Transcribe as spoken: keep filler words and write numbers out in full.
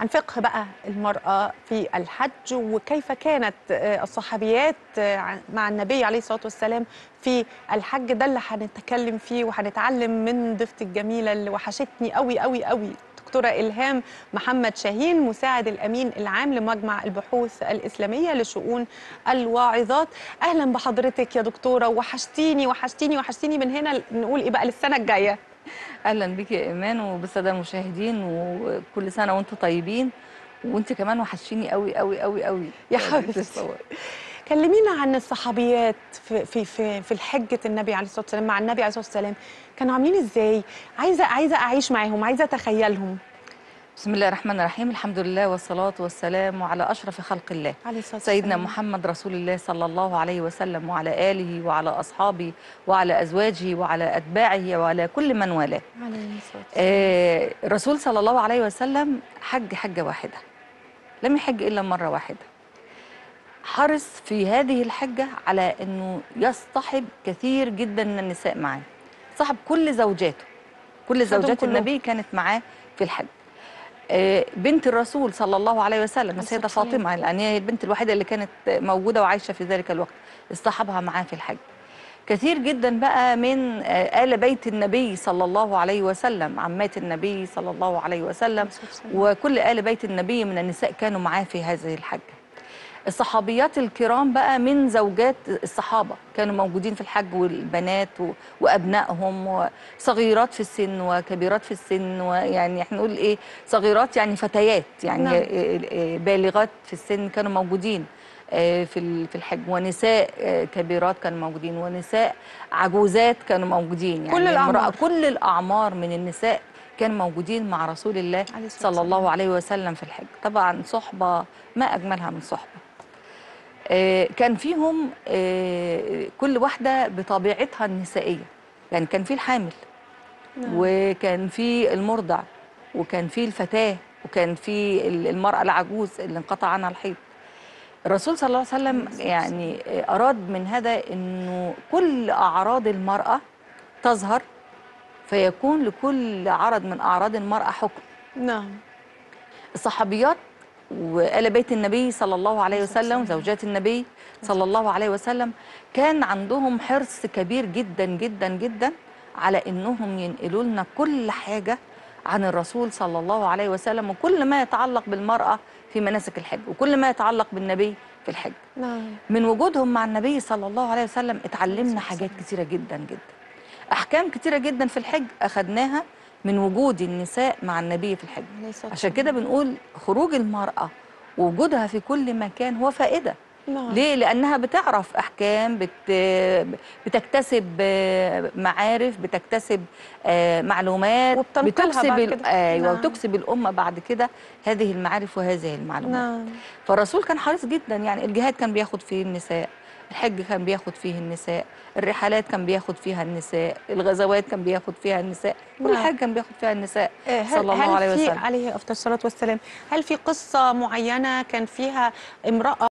عن فقه بقى المرأة في الحج، وكيف كانت الصحابيات مع النبي عليه الصلاة والسلام في الحج. ده اللي هنتكلم فيه وهنتعلم من ضيفتي الجميلة اللي وحشتني قوي قوي قوي، دكتورة إلهام محمد شاهين، مساعد الأمين العام لمجمع البحوث الإسلامية لشؤون الواعظات. أهلا بحضرتك يا دكتورة، وحشتيني وحشتيني وحشتيني. من هنا نقول إيه بقى للسنة الجاية؟ اهلا بيكي يا ايمان وبالساده المشاهدين، وكل سنه وانتم طيبين. وانت كمان وحشيني قوي قوي قوي قوي يا حبيبتي. كلمينا عن الصحابيات في في في في الحجة النبي عليه الصلاة والسلام، مع النبي عليه الصلاة والسلام كانوا عاملين ازاي؟ عايزة عايزة أعيش معاهم، عايزة أتخيلهم. بسم الله الرحمن الرحيم، الحمد لله والصلاة والسلام على أشرف خلق الله عليه الصلاة سيدنا والسلام. محمد رسول الله صلى الله عليه وسلم، وعلى آله وعلى أصحابه وعلى أزواجه وعلى أتباعه وعلى كل من والاه. عليه الصلاة والسلام. آه الرسول صلى الله عليه وسلم حج حجة واحدة، لم يحج إلا مرة واحدة. حرص في هذه الحجة على أنه يصطحب كثير جدا من النساء معاه، صاحب كل زوجاته، كل زوجات النبي كانت معاه في الحج. بنت الرسول صلى الله عليه وسلم السيدة فاطمة، لأن هي البنت الوحيدة اللي كانت موجودة وعايشة في ذلك الوقت، اصطحبها معاه في الحج. كثير جدا بقى من آل بيت النبي صلى الله عليه وسلم، عمات النبي صلى الله عليه وسلم وكل آل بيت النبي من النساء كانوا معاه في هذه الحجة. الصحابيات الكرام بقى من زوجات الصحابة كانوا موجودين في الحج، والبنات وأبنائهم، صغيرات في السن وكبيرات في السن، ويعني احنا نقول ايه، صغيرات يعني فتيات يعني نعم. بالغات في السن كانوا موجودين في في الحج، ونساء كبيرات كانوا موجودين، ونساء عجوزات كانوا موجودين، يعني كل الأعمار. كل الأعمار من النساء كانوا موجودين مع رسول الله صلى الله عليه وسلم في الحج. طبعا صحبة ما أجملها من صحبة. كان فيهم كل واحدة بطبيعتها النسائية، يعني كان في الحامل نعم. وكان في المرضع، وكان في الفتاة، وكان في المرأة العجوز اللي انقطع عنها الحيض. الرسول صلى الله عليه وسلم يعني أراد من هذا أنه كل أعراض المرأة تظهر، فيكون لكل عرض من أعراض المرأة حكم. نعم. الصحابيات وآل بيت النبي صلى الله عليه وسلم، زوجات النبي صلى الله عليه وسلم، كان عندهم حرص كبير جدا جدا جدا على انهم ينقلوا لنا كل حاجه عن الرسول صلى الله عليه وسلم، وكل ما يتعلق بالمراه في مناسك الحج، وكل ما يتعلق بالنبي في الحج. نعم. من وجودهم مع النبي صلى الله عليه وسلم اتعلمنا حاجات كثيره جدا جدا، احكام كثيره جدا في الحج اخذناها من وجود النساء مع النبي في الحج. عشان كده بنقول خروج المرأة ووجودها في كل مكان هو فائدة. نعم. ليه؟ لأنها بتعرف أحكام، بت... بتكتسب معارف، بتكتسب معلومات، وبتكسب ال... أيوة نعم. وتكسب الأمة بعد كده هذه المعارف وهذه المعلومات. نعم. فالرسول كان حريص جدا، يعني الجهاد كان بياخد فيه النساء، الحج كان بياخد فيه النساء، الرحلات كان بياخد فيها النساء، الغزوات كان بياخد فيها النساء، كل حاجه كان بياخد فيها النساء صلى الله عليه وسلم. هل في عليه افضل الصلاه والسلام، هل في قصه معينه كان فيها امراه